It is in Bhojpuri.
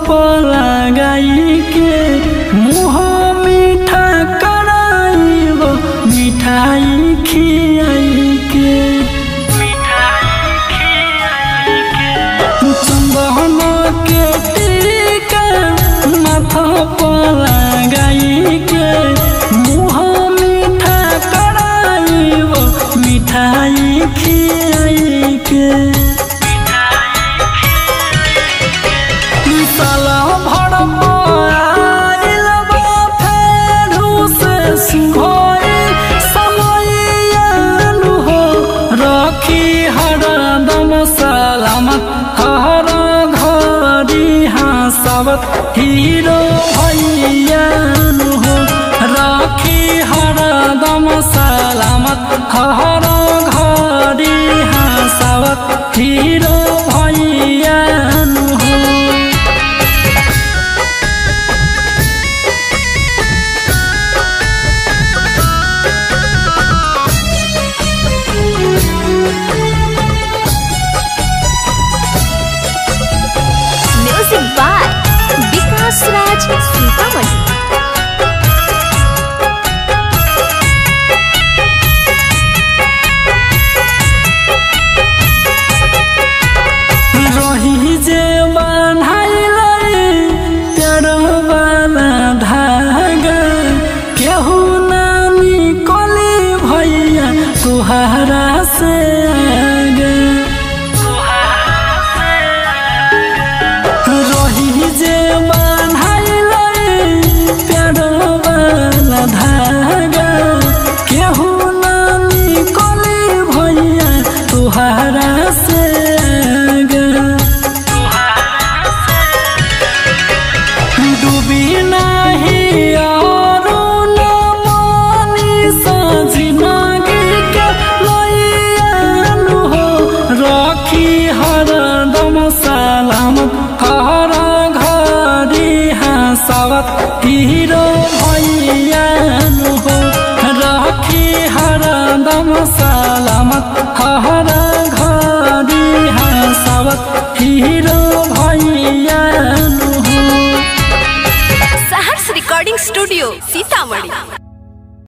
पलागाई के मुँह मीठा कराइब मिठाई खियाई के चंदन के टीका माथा पलागाई के मुँह मीठा कराइब मिठाई खियाई के साला भर आइल बा फेरू से सुहोई समयन हो रखी हरदम सलामत हर घड़ी हंसावत हीरो भैयान हो रखी हरदम सलामत हर घड़ी हंसावत हीरो भैयान हो। Music by Vikas Raj Sitamarhi. रही जे बान्हाइले प्यार वाला धागा केहू ना निकली भैया तुहरा से आगे रही जे बान्हाइले प्यार वाला धागा केहू ना निकली भैया तुहरा से डूबी नहीं और न मानी सजनगी के लैयान हो रखी हरदम सलामत हर घड़ी हंसावत हीरो भैयान हो रखी हरदम सलामत हर